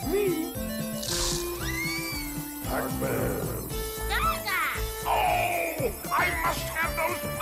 me. Pac-Man. Gaga! Oh! I must have those